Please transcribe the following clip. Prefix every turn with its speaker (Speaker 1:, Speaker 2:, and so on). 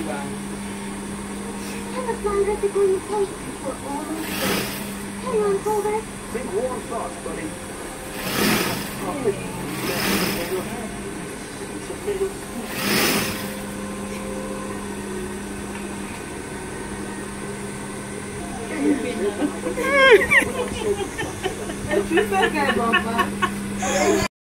Speaker 1: How much longer is it going to take before all those things? Hang on, Colbert.
Speaker 2: Think warm thoughts, buddy.
Speaker 3: É super, papá.